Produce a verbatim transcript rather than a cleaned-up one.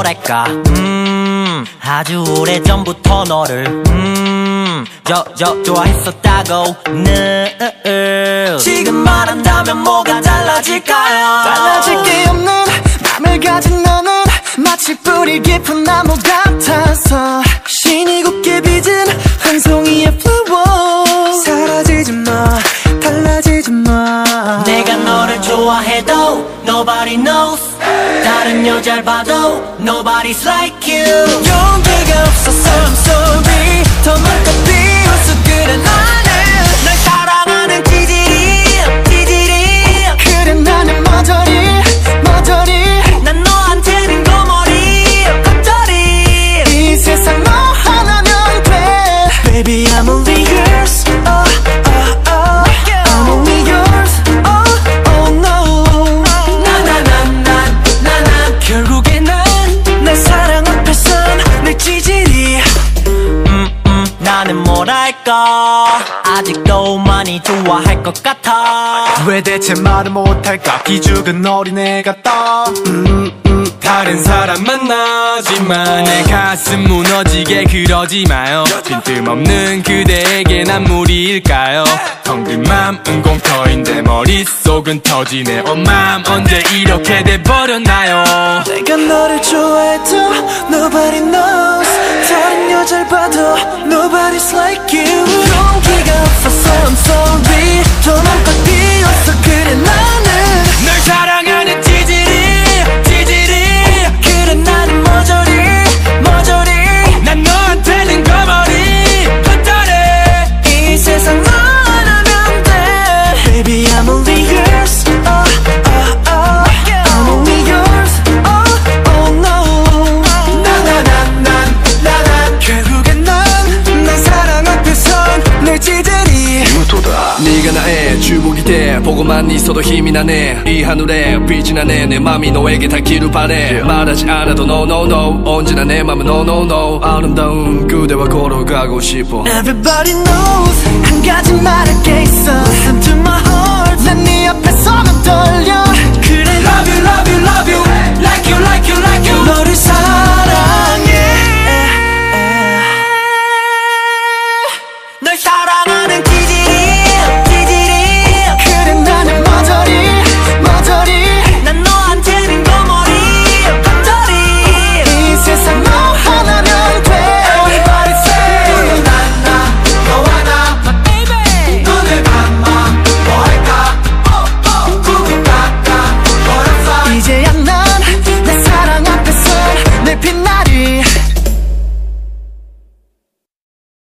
뭐랄까 음 아주 오래전부터 너를 음 저 저 좋아했었다고 늘 지금 말한다면 뭐가 달라질까요 달라질 게 없는 맘을 가진 너는 마치 뿌리 깊은 나무 같아서 신이 곱게 빚은 한 송이의 flower 사라지지 마 달라지지 마 내가 너를 좋아해도 nobody knows 다른 여자를 봐도 nobody's like you 용기가 없어서 I'm sorry 더 많고 비웃어 그래 나는 널 사랑하는 지질이 지질이 그래 나는 머저리 머저리 난 너한테는 거머리 겉절이 이 세상 너 하나면 돼 Baby I'm only yours oh, oh, oh. I'm only yours oh, oh no 나나나나나나 결국에 난 날 사랑 앞에선 내 지질이 음, 음, 나는 뭐랄까 아직도 많이 좋아할 것 같아 왜 대체 말을 못할까 기죽은 어린애 같다 음, 음. 다른 사람 만나지만 내 가슴 무너지게 그러지 마요 빈틈없는 그대에게 난 무리일까요 텅빈 맘은 공터인데 머릿속은 터지네 엄맘 언제 이렇게 돼버렸나요 내가 너를 좋아해도 nobody knows 다른 여자를 봐도 nobody's like you 용기가 없어서 I'm sorry 더 맘껏 비웃어 그래 나는 널 사랑하는 지질이 지질이 그래 나는 머저리 머저리 난 너한테는 거머리 겉절이 이 세상 너 하나면 돼 Baby I'm only yours oh, oh, oh. I'm only yours oh, oh no 나나나나나나 결국엔 난 난 사랑 앞에선 내 지들이 네가 나의 주복이 돼 보고만 있어도 힘이 나네 이 하늘에 빛이 나네 내 맘이 너에게 닿기를 바래 말하지 않아도 no no no 언제나 내 맘은 no no no 아름다운 그대와 걸어가고 싶어 Everybody knows 한 가지 말할 게 있어 Listen to my heart 난 네 앞에 서면 떨려 그래 Love you love you love you Like you like you like you 너를